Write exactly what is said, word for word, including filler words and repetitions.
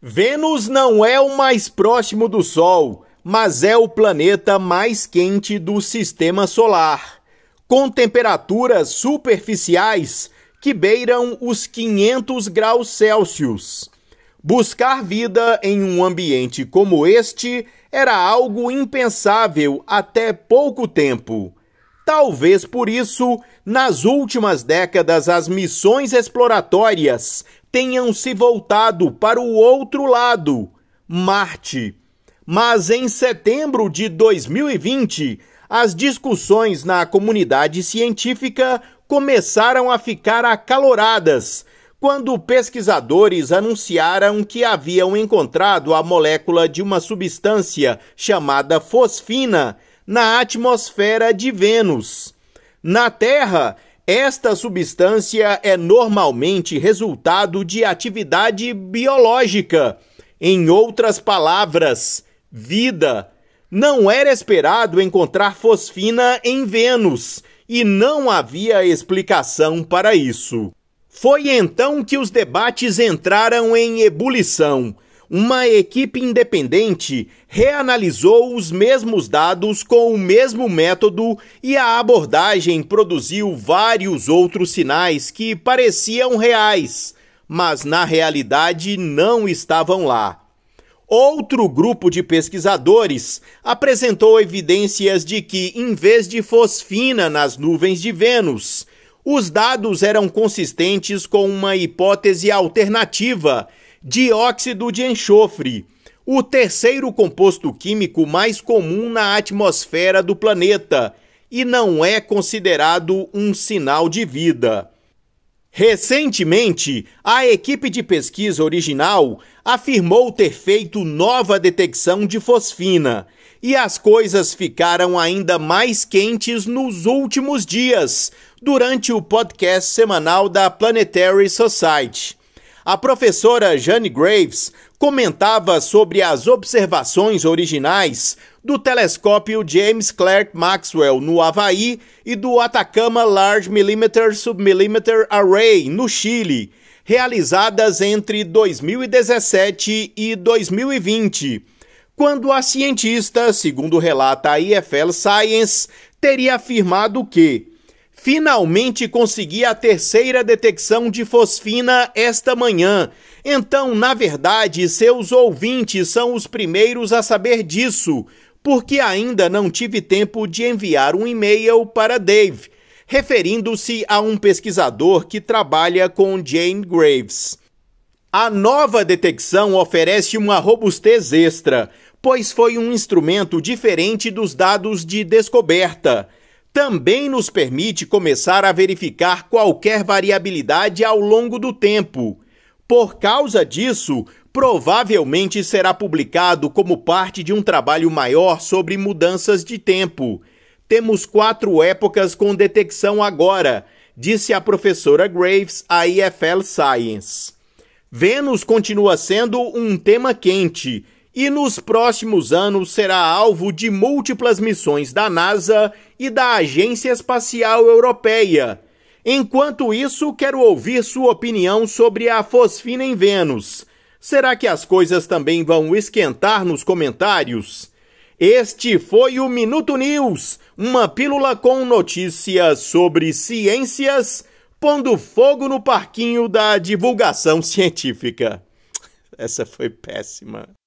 Vênus não é o mais próximo do Sol, mas é o planeta mais quente do Sistema Solar, com temperaturas superficiais que beiram os quinhentos graus Celsius. Buscar vida em um ambiente como este era algo impensável até pouco tempo. Talvez por isso, nas últimas décadas, as missões exploratórias tenham se voltado para o outro lado, Marte. Mas em setembro de dois mil e vinte, as discussões na comunidade científica começaram a ficar acaloradas, quando pesquisadores anunciaram que haviam encontrado a molécula de uma substância chamada fosfina na atmosfera de Vênus. Na Terra, esta substância é normalmente resultado de atividade biológica. Em outras palavras, vida. Não era esperado encontrar fosfina em Vênus e não havia explicação para isso. Foi então que os debates entraram em ebulição. Uma equipe independente reanalisou os mesmos dados com o mesmo método e a abordagem produziu vários outros sinais que pareciam reais, mas na realidade não estavam lá. Outro grupo de pesquisadores apresentou evidências de que, em vez de fosfina nas nuvens de Vênus, os dados eram consistentes com uma hipótese alternativa, dióxido de enxofre, o terceiro composto químico mais comum na atmosfera do planeta, e não é considerado um sinal de vida. Recentemente, a equipe de pesquisa original afirmou ter feito nova detecção de fosfina, e as coisas ficaram ainda mais quentes nos últimos dias, durante o podcast semanal da Planetary Society. A professora Jane Graves comentava sobre as observações originais do telescópio James Clerk Maxwell no Havaí e do Atacama Large Millimeter Submillimeter Array no Chile, realizadas entre dois mil e dezessete e dois mil e vinte, quando a cientista, segundo relata a I F L Science, teria afirmado que finalmente consegui a terceira detecção de fosfina esta manhã. Então, na verdade, seus ouvintes são os primeiros a saber disso, porque ainda não tive tempo de enviar um e-mail para Dave, referindo-se a um pesquisador que trabalha com Jane Graves. A nova detecção oferece uma robustez extra, pois foi um instrumento diferente dos dados de descoberta. Também nos permite começar a verificar qualquer variabilidade ao longo do tempo. Por causa disso, provavelmente será publicado como parte de um trabalho maior sobre mudanças de tempo. Temos quatro épocas com detecção agora, disse a professora Graves à I F L Science. Vênus continua sendo um tema quente e nos próximos anos será alvo de múltiplas missões da NASA e da Agência Espacial Europeia. Enquanto isso, quero ouvir sua opinião sobre a fosfina em Vênus. Será que as coisas também vão esquentar nos comentários? Este foi o Minuto News, uma pílula com notícias sobre ciências, pondo fogo no parquinho da divulgação científica. Essa foi péssima.